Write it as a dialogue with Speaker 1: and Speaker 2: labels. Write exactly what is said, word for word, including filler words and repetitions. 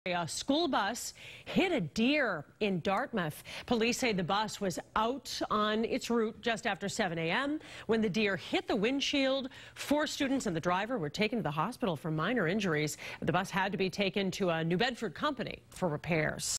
Speaker 1: A school bus hit a deer in Dartmouth. Police say the bus was out on its route just after seven A M when the deer hit the windshield. Four students and the driver were taken to the hospital for minor injuries. The bus had to be taken to a New Bedford company for repairs.